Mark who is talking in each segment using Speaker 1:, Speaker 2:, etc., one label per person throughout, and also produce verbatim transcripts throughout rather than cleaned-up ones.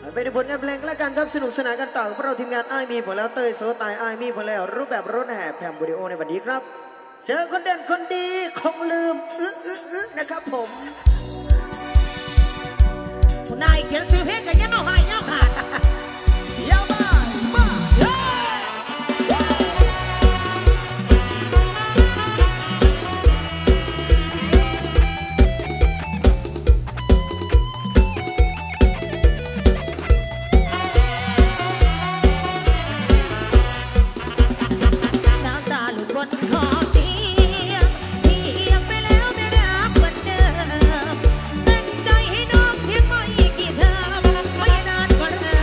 Speaker 1: ไปในผลงานเพลงและกันครับสนุกสนานกันต่อเพราะเราทีมงานไอมีผลแล้วเตยโซตายไอมีผลแล้วรูปแบบรถแห่แพมบูดิโอในวันนี้ครับเจอคนเด่นคนดีคงลืมอื้ออื้ออื้อนะครับผม
Speaker 2: นายเขียนซื้อเพลงกันยังเอาหายยังขาด
Speaker 1: ยาวมามา
Speaker 2: ใจให้น้องที่ไม่กี่เทอมไม่นานก็เริ่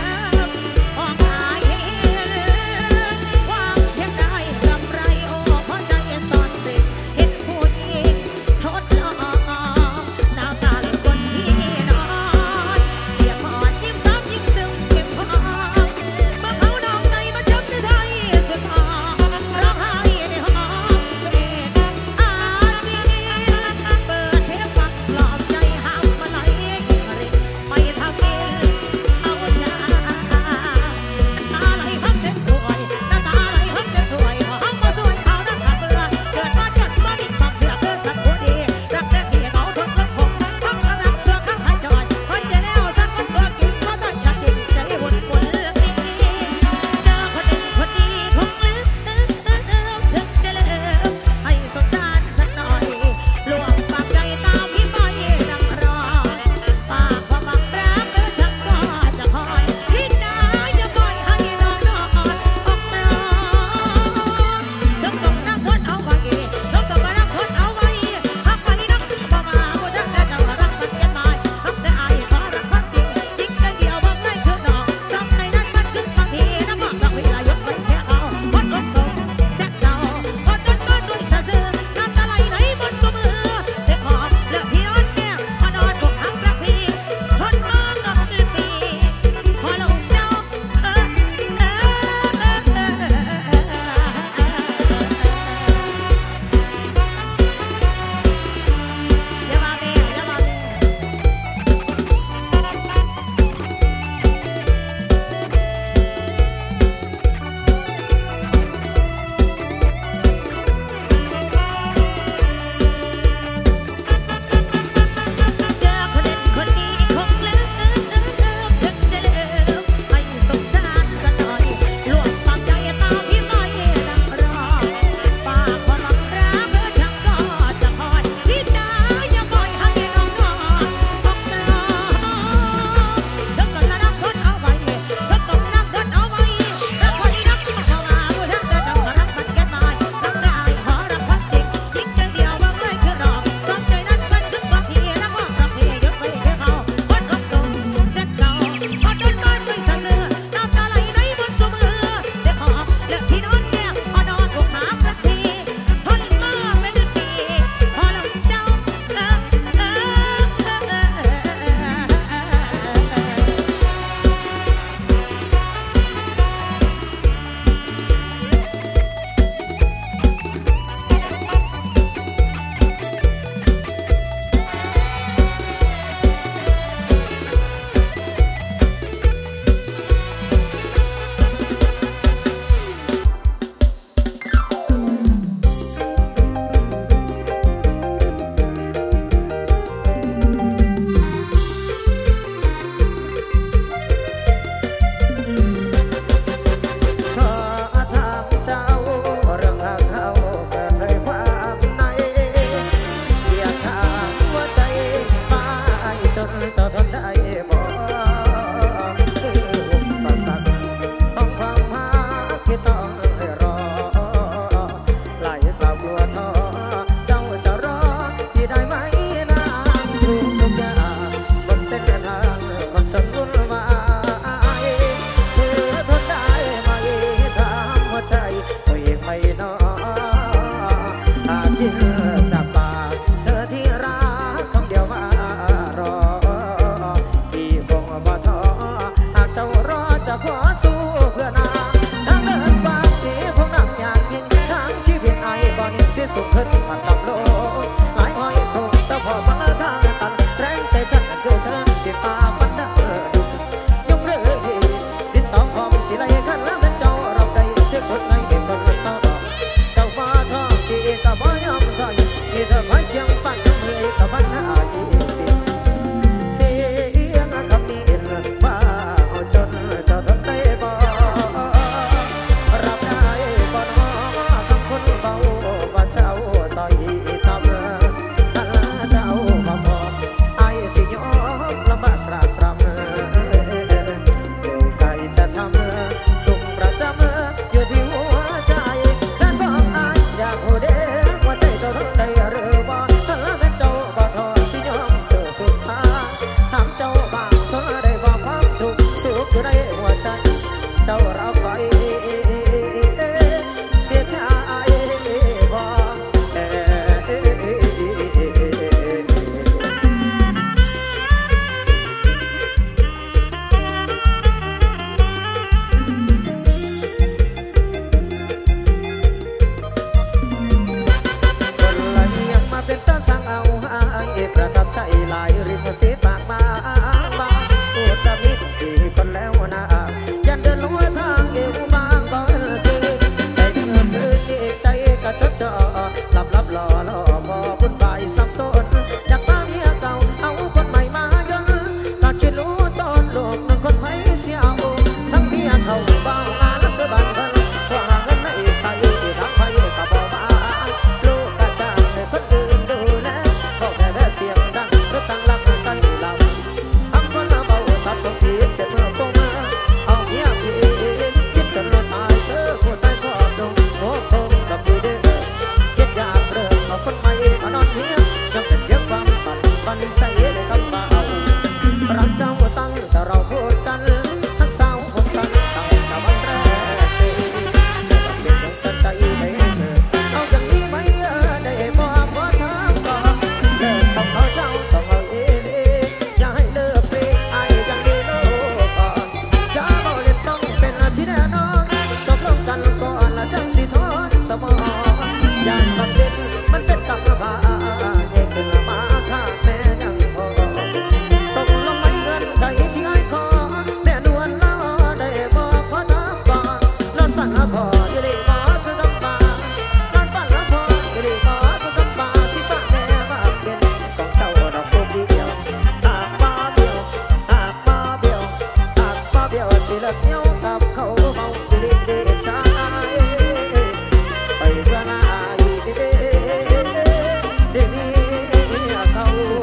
Speaker 1: สิเลิกเย้ากับเขาเมาดิลิเดชายไปกระนาเดเดมีเขา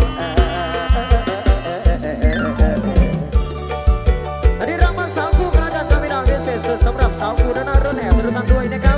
Speaker 1: อันนี้เรามาสาวคู่กันกันกับพี่น้องพิเศษสุดสำหรับสาวคู่ด้านหน้ารถแห่ทุกท่านด้วยนะครับ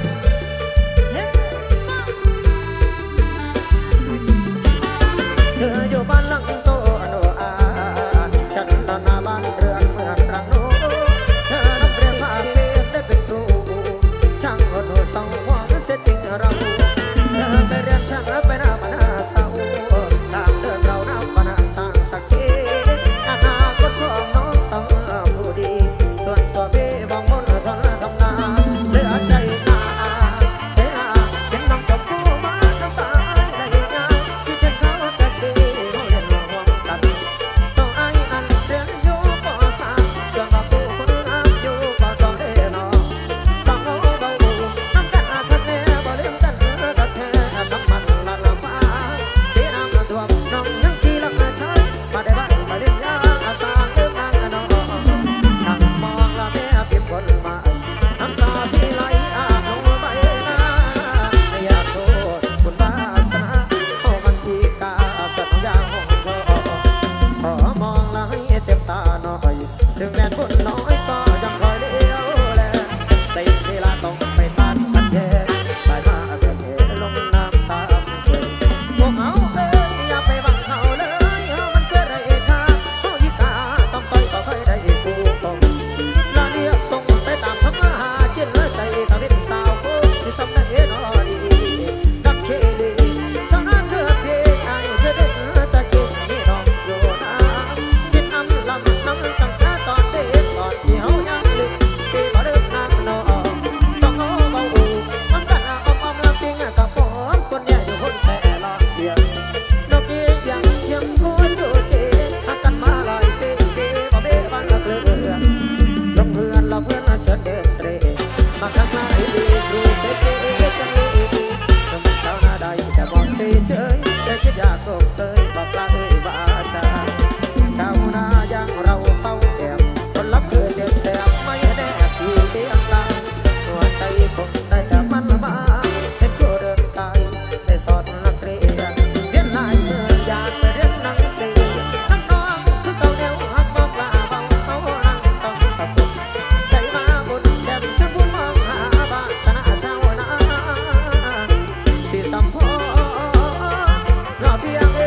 Speaker 1: เธออยู่บ้านหลังโตโนอาฉันนอนหน้าบ้านเรือนเหมือนรังโนเธอต้องเรียนมาเป็นได้เป็นครูช่างคนหัวสองหัวเสียจริงเราเธอไปเรียนช่างไปหน้าบ้านหน้าเศร้าต่างเดินเราหน้าบ้านต่างศักดิ์ศรีอนาคตของน้องต้องผู้ดีส่วนตัวพี่มองมนทนทำนาเหลือใจหนาเจ้าเห็นน้องจบคู่มาน้ำตาไหลยาคิดถึงเขาแต่ดีเราเรียนมาห่วงกันน้องไอ้นั่นเรียนอยู่ป.สามส่วนเราผู้คนงามอยู่ป.สองเด้อน้องสองเราเบาน้ำกันอาคันแน่บ่ลืมกันเออกับแท้น้ำมันละละฟ้าที่น้ำท่วมน้องยังขี่ลักมาใช้มาได้บ้านมาเล่นยาอาสาเลิกนางกันน้องนั่งมองละแม่พิมพ์บนมาน้ำตาพี่ไหลอาบลงใบหน้าอยากโทษคุณวาสนาเอามันอีกาสัญญาของเธอขอมองละให้เต็มตาหน่อยถึงแม้บุญน้อยก็ยังคอยเลี้ยวแลแต่เวลาต้องไปตัดมันแย่สายมาเกิดเหตุลงน้ำตาเกิดพวกเขาเอ้ยอย่าไปบังเขาเลยเขามันเชื่อได้ค่ะเขาอีกาต้องต่อยก็เคยได้กูตรงลาเลียบส่งไปตามทำมาหากินเลยใจตะวินสาวกูที่สำนักเอ็นอดีดักเคดีเจ้าหน้าเกิดเพย์ไอ้เกิดเด็กตะกินนี่น้องอยู่นะกินน้ำลำน้ำตั้งแต่ตอนเด็กตอนที่เขายังเล็กที่บ่เดิมนางน้องสองเขาเบาอูมันกันอมอมลำปิงกับผมคนเนี่ยอยู่คนแต่ละเดียวดอกเบี้ยยังยังกูจูเจหักกันมาลอยเตะเบี้ยบ่เบี้ยบ้านละเกลือลงเพื่อนเราเพื่อนเชิญเดินเตะมาข้างหน้าดีครูเสกจังเลยทำไมเช้าหน้าใดแต่บอกเฉยเฉยแต่คิดอยากตกเตยบอกลาเอ้ยบ้าจ้าเช้าหน้ายังเราเป้าแก้มคนรับคือเจ็บแสบไม่แน่ที่เตียงตาหัวใจคงได้แต่มันละมาเห็นกูเดินกายได้สอนนักเรียนเรียนลายมืออยากไปเรียนหนังสือน้ำน้องคือเก่าแนวหักบอกลาเบาเขานั่งต้องสับสนใจมาบนแดนฉันพูดมองหาบาสนาเจ้านาสิสัมพอรอเพียงเอ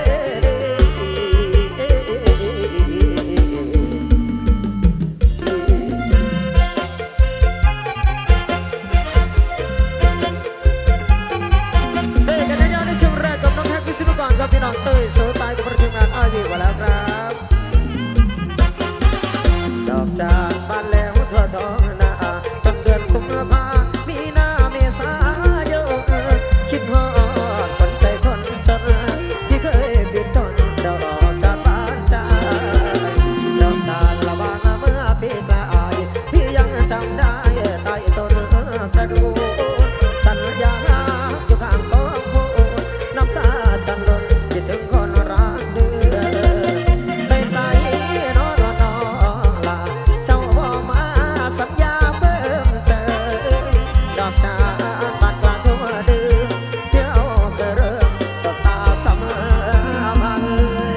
Speaker 1: สิบก่อนครับพี่น้องเต้ยโซตายกับประทีมงานอ้อยวีมาแล้วครับดอกจานบานแล้วทั่วท้องนาต้นเดือนกุมภามีนาเมษายนคิดฮอดคนใจคนจนที่เคยปิดต้นดอกจานบานใจดอกจานละบานเมื่อปีกลายพี่ยังจำได้ใต้ต้นกระดูกสัญญาอยู่ข้างกองโพน้ำตาจันลนคิดถึงคนรักเดือไปใส่นอนนอนลาเจ้าบอกมาสัญญาเพิ่มเติมดอกจานบานกลางทั่วเดือนเที่ยวเกิดเริ่มสดตาเสมอพัง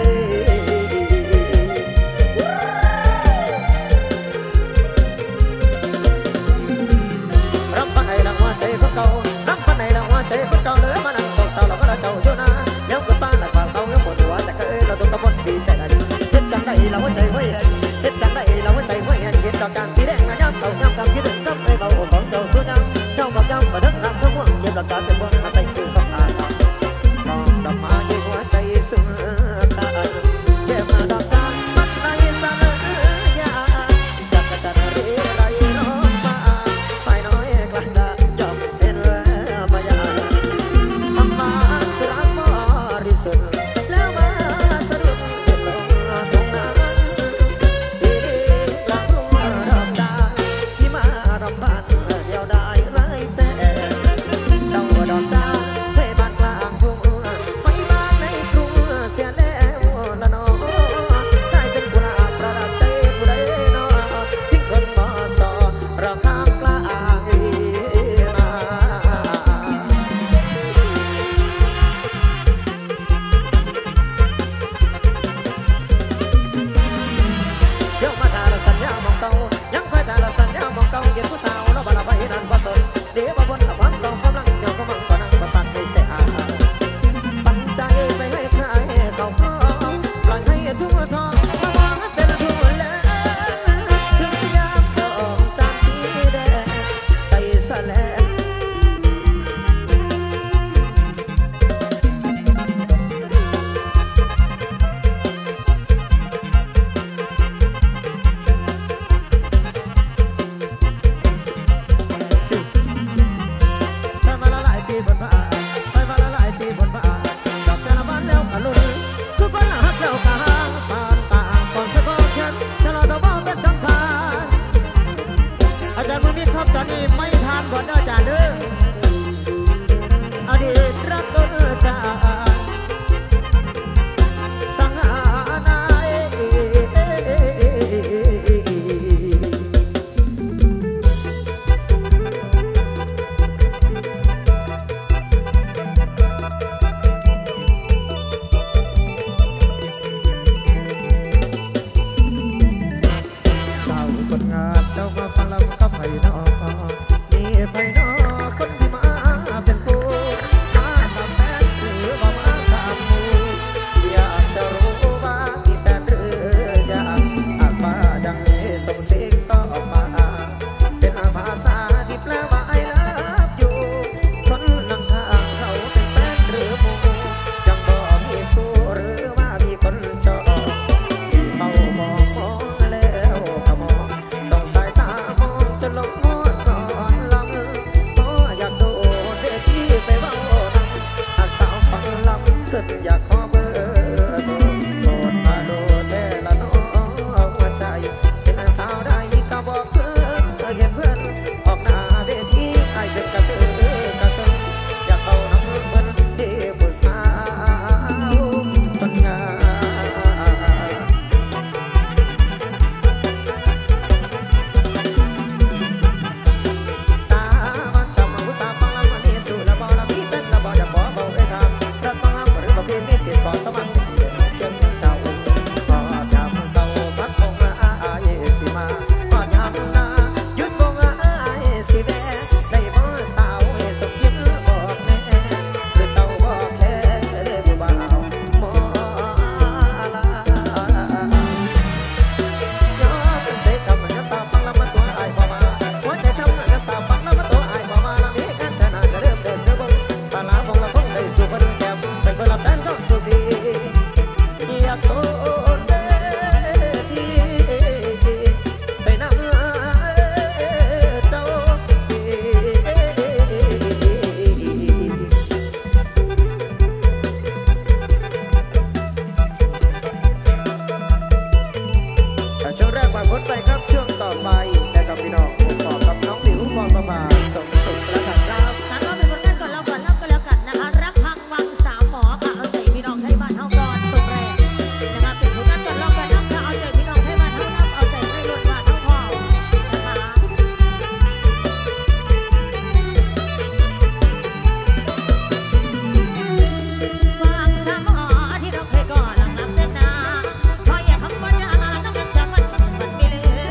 Speaker 1: รับปันไหนดังว่าใจคนเก่ารับปันไหนดังว่าใจคนเก่าเลยมานั่งสงสารเราก็เราเจ้าอยู่นะเดี๋ยวก็ป้าหนักบ้านเขาเดี๋ยวปวดหัวจะเคยเราตัวกระบดดีแต่ไหนเฮ็ดจังได้เราว่าใจห้วยเฮ็ดจังได้เราว่าใจห้วยเย็นดอกจานสีแดงย้ำเสาย้ำกำคิดถึงกับเอ้ยเบาของเจ้าสุดย้ำเจ้าบอกย้ำมาดึงน้ำทั้งห่วงเย็บดอกจานเป็นพวงมาใส่คือต้องอ่านมองดอกไม้หัวใจซึ้งตาเก็บมาดอกจานมันในสะยาจักรจันทร์เรียไรน้องมาไปน้อยกลันดายอมเป็นมายาทำมาคือรักบริสุทธิ์แล้วมาสะดุดเจ็บลงตรงนั้นที่กลางทุ่งดอกจานที่มารำพันเดียวได้ไรแต่เจ้าดอกจานสิมาพอดยามนาหยุดบ่งอายสิแวะได้บ่สาวให้สุขยิ้มบอกแน่คือเจ้าบ่แค่ได้ผู้บ่าวหมอลายอมใจจำอย่าสาวฟังแล้วมาตัวอายบ่มาหัวใจจำอย่าสาวฟังแล้วมาตัวอายบ่มาละมีกันแต่นานจะเริ่มได้เสือบนตาลาคงละคงได้สู่คนแก้มเป็นเวลาแฟนก็สุขดีอยากโตช่วงแรกมาพดไปครับช่วงต่อไปแต่กับพี่น้องผมบอกกับน้องดิวพรประภาสมสุขและกันครับ
Speaker 2: สารก็เป็นผลงานก่อนเราก่อนรับก็แล้วกันนะคะรักพังวังสามหมอค่ะเอาใจพี่น้องไทยบ้านเฮาก่อนสุดแรงนะคะเป็นผลงานก่อนเราก่อนรับค่ะเอาใจพี่น้องไทยบ้านเฮานับเอาใจไม่หลุดบ้านเฮาพอนะคะวังสามหมอที่เราเคยก่อนหลังรับเต้นนาพออย่าคำว่าจะต้องยังจำมันมันไม่ลืม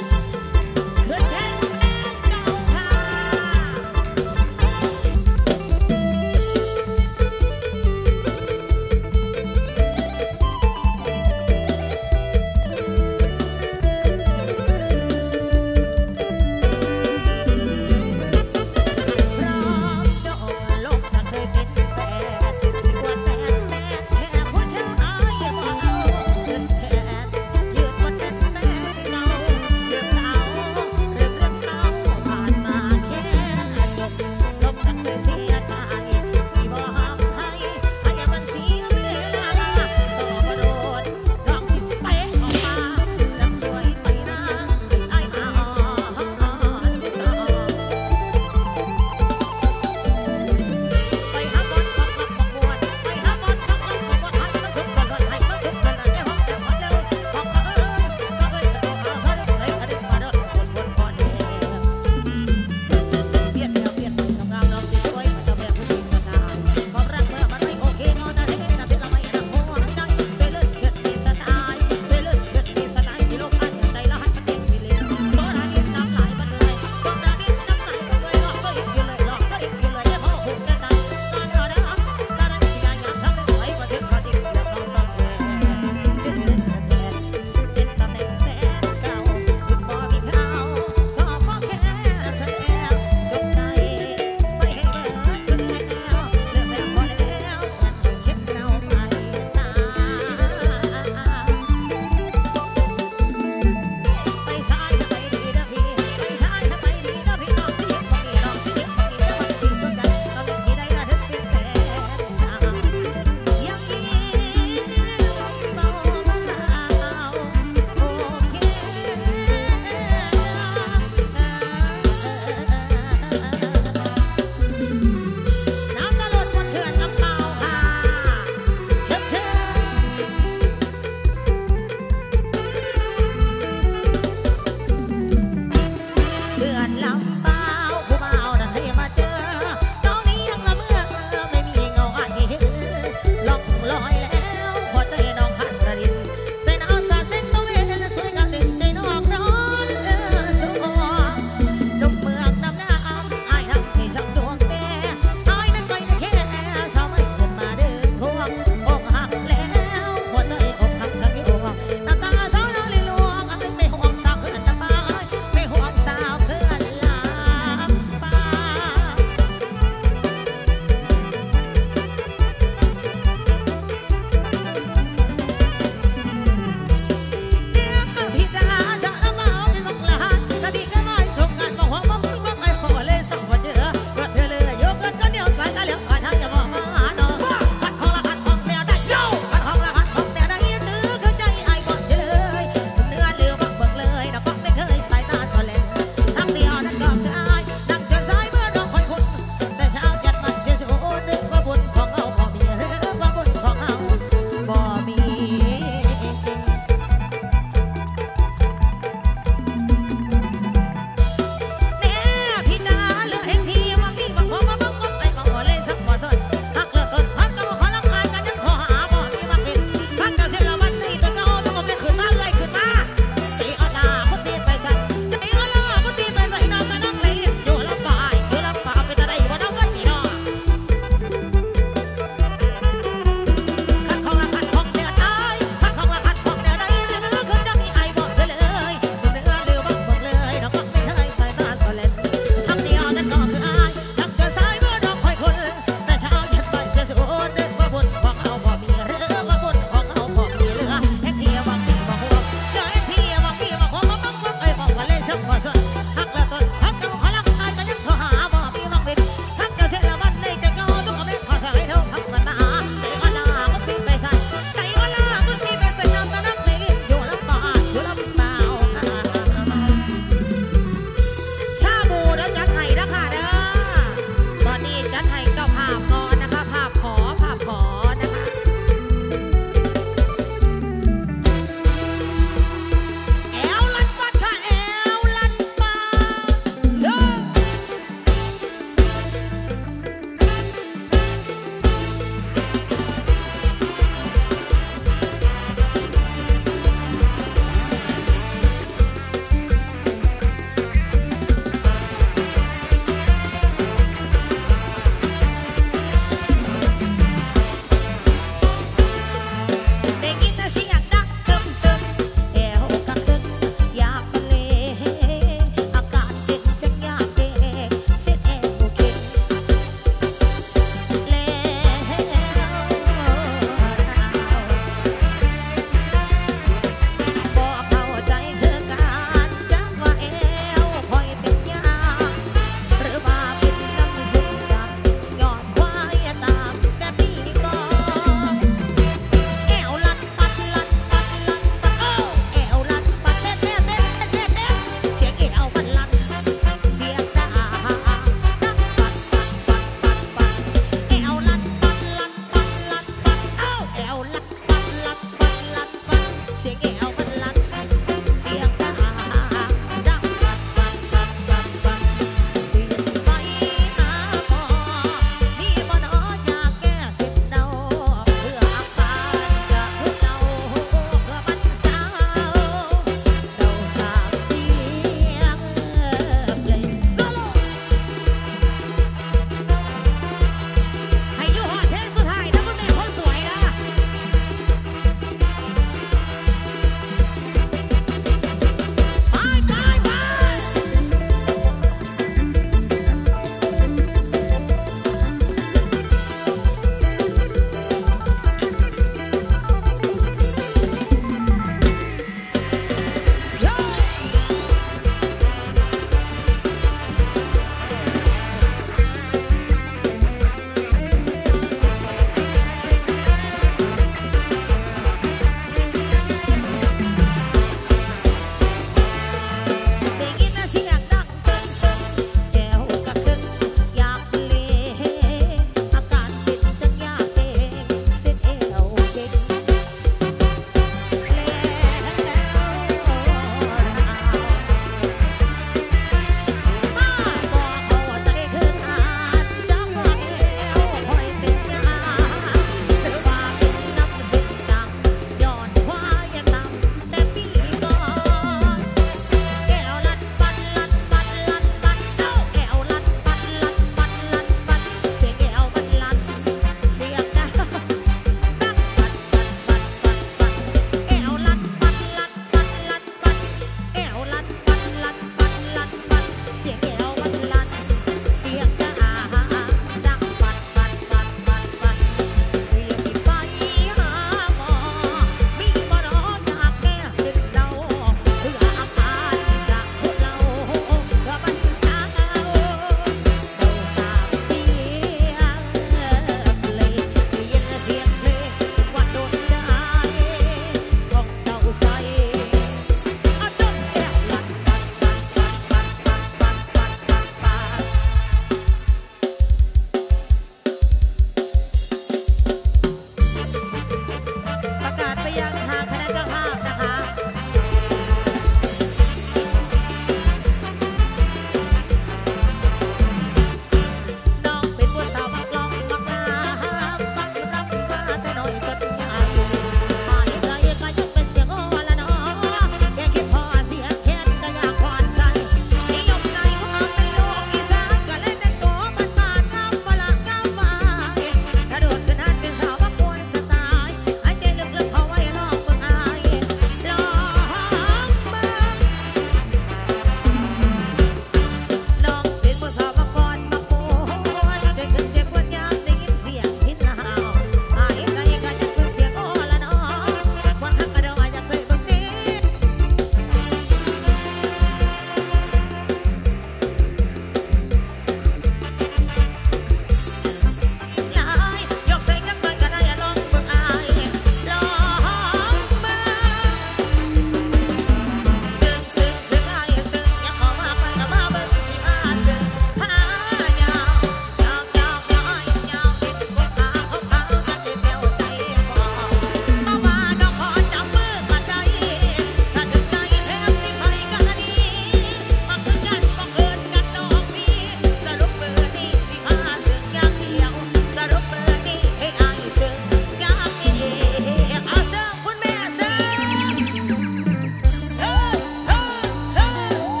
Speaker 2: รุปเบอร์นี้ให้อายเสิร์ฟอยากเอกเอาเสิร์ฟคุณแม่เสิร์ฟเฮ้เฮ้เฮ้เฮ้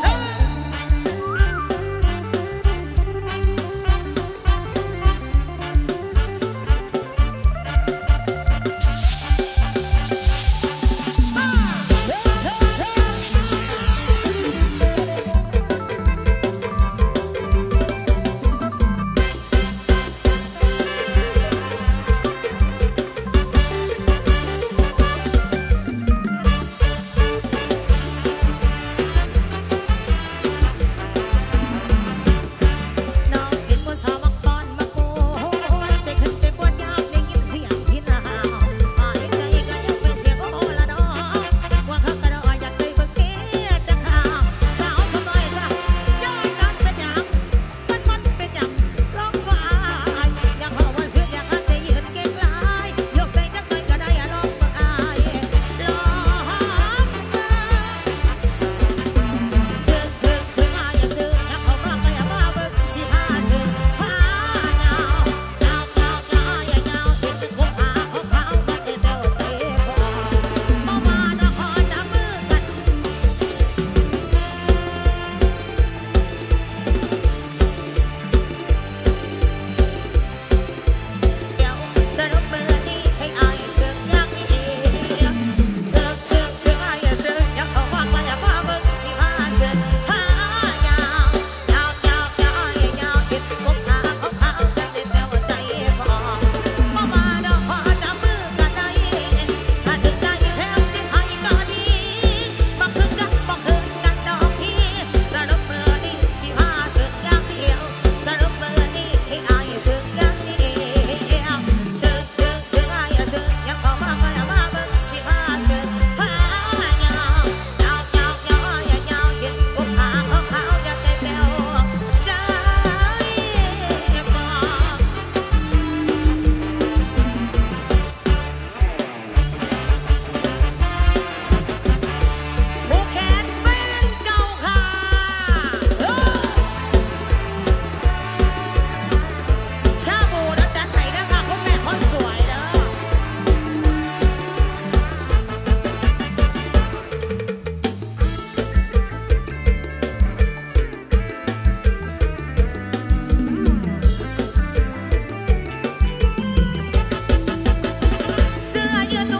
Speaker 2: เสื้อยืด